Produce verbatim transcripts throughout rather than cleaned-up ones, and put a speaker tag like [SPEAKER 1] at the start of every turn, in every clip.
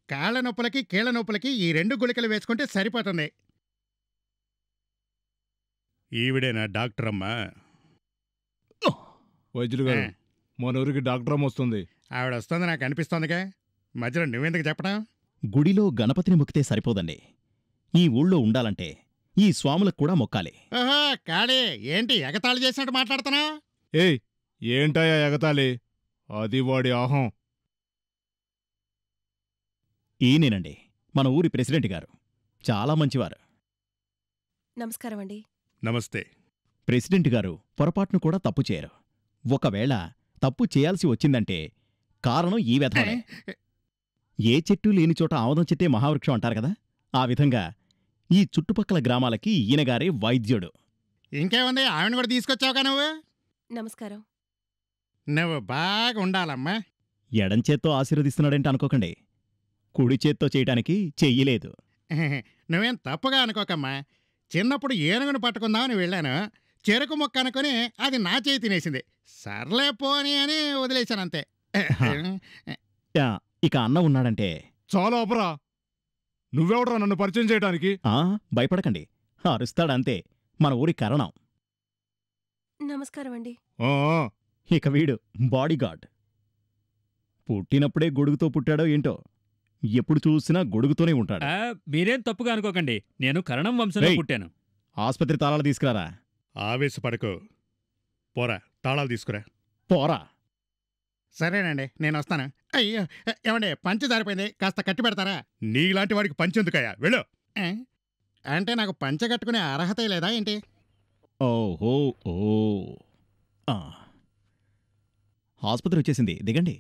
[SPEAKER 1] కాళ్ళ నొప్పులకి కీళ్ళ నొప్పులకి ఈ రెండు గుళికలు వేసుకుంటే సరిపోతుంది. ఈవిడేనా డాక్టర్ అమ్మా?
[SPEAKER 2] వైద్యులు గారు, మన ఊరికి డాక్టర్ అమ్మ వస్తుంది.
[SPEAKER 1] ఆవిడ వస్తుంది నాకు అనిపిస్తోందిగా, మధ్యలో నువ్వెందుకు చెప్పడం?
[SPEAKER 3] గుడిలో గణపతిని మొక్కితే సరిపోదండి. ఈ ఊళ్ళో ఉండాలంటే ఈ స్వాములకు కూడా మొక్కాలి.
[SPEAKER 1] ఓహో కాళీ, ఏంటి ఎగతాళి చేసినట్టు మాట్లాడుతున్నావు?
[SPEAKER 2] ఏయ్, ఏంటయ్యా ఎగతాళి? అది వాడి ఆహం.
[SPEAKER 3] ఈయనేనండి మన ఊరి ప్రెసిడెంట్ గారు, చాలా మంచివారు.
[SPEAKER 4] నమస్కారం అండి.
[SPEAKER 1] నమస్తే.
[SPEAKER 3] ప్రెసిడెంట్ గారు పొరపాటును కూడా తప్పు చేయరు. ఒకవేళ తప్పు చేయాల్సి వచ్చిందంటే కారణం ఈ వెధవనే. ఏ చెట్టు లేని చోట ఆమదం చెట్టే మహావృక్షం అంటారు కదా, ఆ విధంగా ఈ చుట్టుపక్కల గ్రామాలకి ఈయనగారే వైద్యుడు.
[SPEAKER 1] ఇంకేముంది, ఆవిడ కూడా తీసుకొచ్చావుగా నువ్వు.
[SPEAKER 4] నమస్కారం.
[SPEAKER 1] నువ్వు బాగా ఉండాలమ్మా.
[SPEAKER 3] ఎడంచేత్తో ఆశీర్వదిస్తున్నాడంటే అనుకోకండి, కుడి చేత్తో చేయటానికి చెయ్యలేదు.
[SPEAKER 1] నువ్వేం తప్పుగా అనుకోకమ్మా. చిన్నప్పుడు ఏనుగును పట్టుకుందామని వెళ్ళాను, చెరుకు మొక్క అనుకుని అది నా చేయి తినేసింది. సర్లే పోని అని వదిలేశానంతే.
[SPEAKER 3] ఇక అన్న ఉన్నాడంటే
[SPEAKER 2] చాలా అపరా. నువ్వెవడరా నన్ను పరిచయం చేయడానికి?
[SPEAKER 3] ఆ భయపడకండి, అరుస్తాడంతే, మన ఊరి కరణం.
[SPEAKER 4] నమస్కారం అండి.
[SPEAKER 3] ఇక వీడు బాడీగార్డ్. పుట్టినప్పుడే గొడుగుతో పుట్టాడో ఏంటో, ఎప్పుడు చూసినా గొడుగుతోనే ఉంటాడు.
[SPEAKER 5] మీరేం తప్పుగా అనుకోకండి, నేను కరణం వంశంలో పుట్టాను.
[SPEAKER 3] ఆస్పత్రి తాళాలు తీసుకురారా.
[SPEAKER 1] ఆవేశపడకు, పోరా తాళాలు తీసుకురా.
[SPEAKER 3] పోరా.
[SPEAKER 1] సరేనండి, నేను వస్తాను. అయ్యో ఏమండి, పంచి జారిపోయింది, కాస్త కట్టి పెడతారా? నీలాంటి వాడికి పంచెందుకయ్యా, వెళ్ళు. అంటే నాకు పంచె కట్టుకునే అర్హత లేదా ఏంటి?
[SPEAKER 3] ఓహో ఓ ఆసుపత్రి వచ్చేసింది, దిగండి.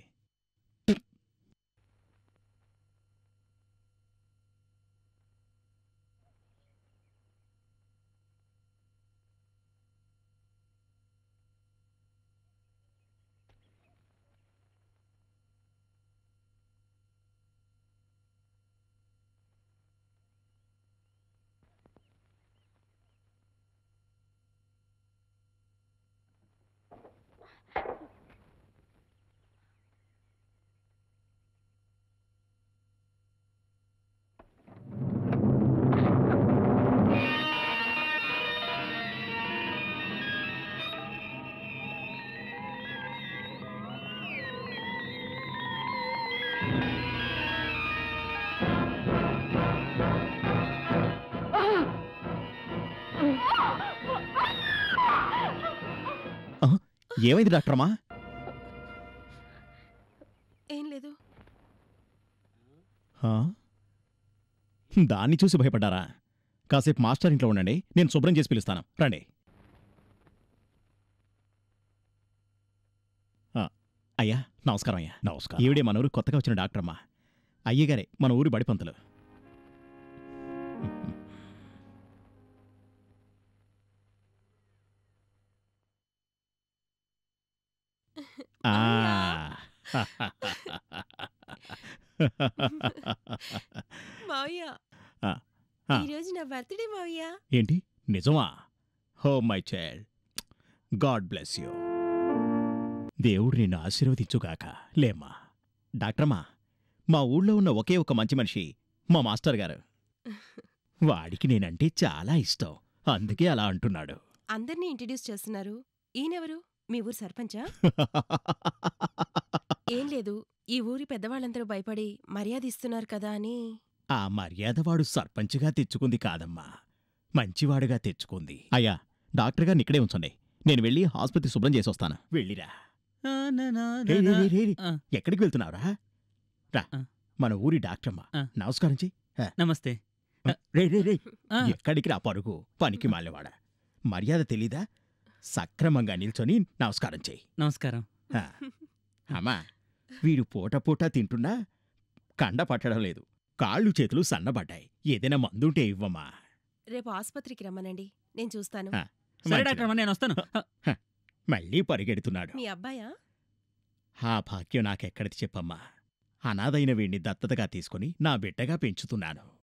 [SPEAKER 3] ఏమైంది డాక్టరమ్మా?
[SPEAKER 4] ఏం లేదు.
[SPEAKER 3] దాన్ని చూసి భయపడ్డారా? కాసేపు మాస్టర్ ఇంట్లో ఉండండి, నేను శుభ్రం చేసి పిలుస్తాను, రండి. అయ్యా నమస్కారం. అయ్యా నమస్కారం. ఈవిడే మన ఊరు కొత్తగా వచ్చిన డాక్టరమ్మా. అయ్యగారే మన ఊరి బడిపంతులు.
[SPEAKER 4] ఈరోజు నా బర్త్డే మావయ్య.
[SPEAKER 3] ఏంటి నిజమా? Oh my child, God bless you. దేవుడు నిన్ను ఆశీర్వదించుగాక. లేమ్మా. డాక్టరమ్మా, మా ఊళ్ళో ఉన్న ఒకే ఒక మంచి మనిషి మా మాస్టర్ గారు. వాడికి నేనంటే చాలా ఇష్టం, అందుకే అలా అంటున్నాడు.
[SPEAKER 4] అందర్నీ ఇంట్రడ్యూస్ చేస్తున్నారు. ఈయనెవరు? మీ ఊరు సర్పంచా? ఏం లేదు, ఈ ఊరి పెద్దవాళ్ళందరూ భయపడి మర్యాద ఇస్తున్నారు కదా అని.
[SPEAKER 3] ఆ మర్యాద వాడు సర్పంచ్గా తెచ్చుకుంది కాదమ్మా, మంచివాడుగా తెచ్చుకుంది. అయ్యా డాక్టర్ గారిని ఇక్కడే ఉంచండి, నేను వెళ్ళి ఆసుపత్రి శుభ్రం చేసి వస్తాను. వెళ్ళిరా. ఎక్కడికి వెళ్తున్నావురా? రా, మన ఊరి డాక్టరమ్మా, నమస్కారం చెయ్యి.
[SPEAKER 5] నమస్తే.
[SPEAKER 3] రే రే రే ఎక్కడికి రా పరుగు, పనికి మాలేవాడా. మర్యాద తెలీదా? సక్రమంగా నిల్చొని నమస్కారం చెయ్యి.
[SPEAKER 5] నమస్కారం.
[SPEAKER 3] అమ్మా, వీడు పూట పూట తింటున్నా కండ పట్టడం లేదు, కాళ్ళు చేతులు సన్నబడ్డాయి. ఏదైనా మందుంటే ఇవ్వమ్మా.
[SPEAKER 4] రేపు ఆసుపత్రికి రమ్మనండి, నేను చూస్తాను.
[SPEAKER 5] నేను వస్తాను.
[SPEAKER 3] మళ్ళీ పరిగెడుతున్నాడు.
[SPEAKER 4] మీ అబ్బాయా?
[SPEAKER 3] ఆ భాగ్యం నాకెక్కడిది చెప్పమ్మా. అనాథైన వీణ్ణి దత్తతగా తీసుకుని నా బిడ్డగా పెంచుతున్నాను.